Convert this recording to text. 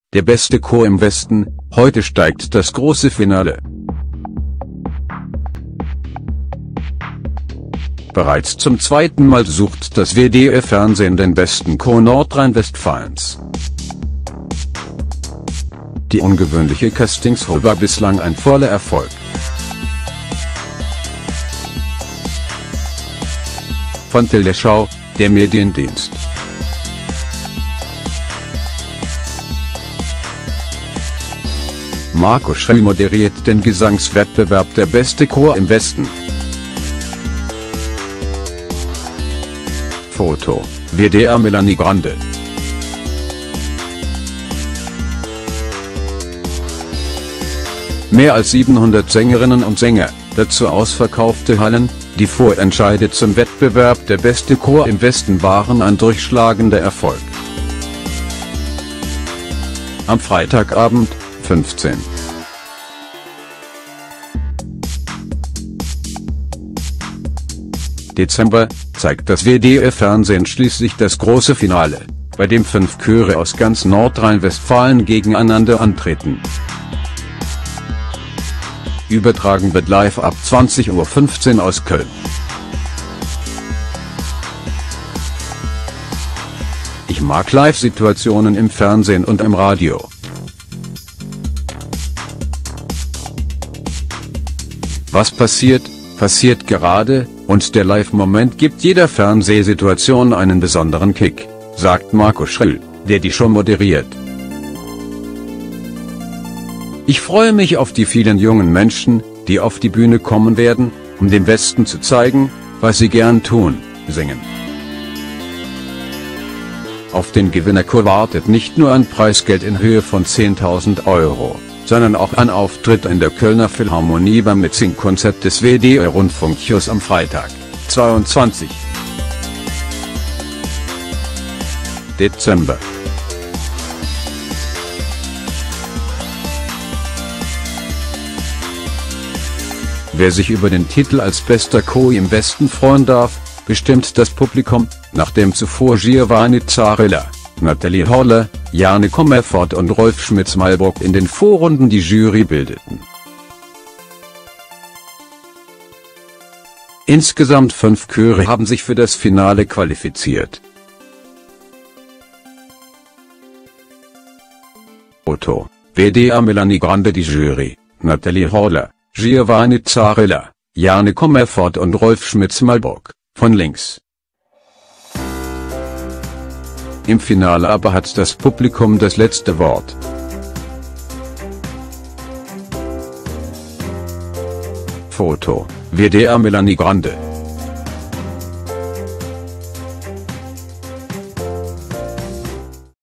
der beste Chor im Westen, heute steigt das große Finale. Bereits zum zweiten Mal sucht das WDR-Fernsehen den besten Chor Nordrhein-Westfalens. Die ungewöhnliche Castingshow war bislang ein voller Erfolg. Von Teleschau, der Mediendienst. Marco Schröll moderiert den Gesangswettbewerb Der beste Chor im Westen. Foto: WDR Melanie Grande. Mehr als 700 Sängerinnen und Sänger, dazu ausverkaufte Hallen. Die Vorentscheide zum Wettbewerb Der beste Chor im Westen waren ein durchschlagender Erfolg. Am Freitagabend, 15. Dezember, zeigt das WDR-Fernsehen schließlich das große Finale, bei dem 5 Chöre aus ganz Nordrhein-Westfalen gegeneinander antreten. Übertragen wird live ab 20:15 Uhr aus Köln. Ich mag Live-Situationen im Fernsehen und im Radio. Was passiert, passiert gerade, und der Live-Moment gibt jeder Fernsehsituation einen besonderen Kick, sagt Marco Schröll, der die Show moderiert. Ich freue mich auf die vielen jungen Menschen, die auf die Bühne kommen werden, um dem Westen zu zeigen, was sie gern tun, singen. Auf den Gewinnerchor wartet nicht nur ein Preisgeld in Höhe von 10.000 €, sondern auch ein Auftritt in der Kölner Philharmonie beim Mitsingkonzert des WDR-Rundfunkchors am Freitag, 22. Dezember. Wer sich über den Titel als bester Chor im Westen freuen darf, bestimmt das Publikum, nachdem zuvor Giovanni Zarella, Nathalie Holler, Jane Kommerfort und Rolf Schmitz-Malbrook in den Vorrunden die Jury bildeten. Insgesamt 5 Chöre haben sich für das Finale qualifiziert. Foto: WDR Melanie Grande. Die Jury: Nathalie Holler, Giovanni Zarella, Jane Kommerfort und Rolf Schmitz-Malbrook, von links. Im Finale aber hat das Publikum das letzte Wort. Foto: WDR Melanie Grande.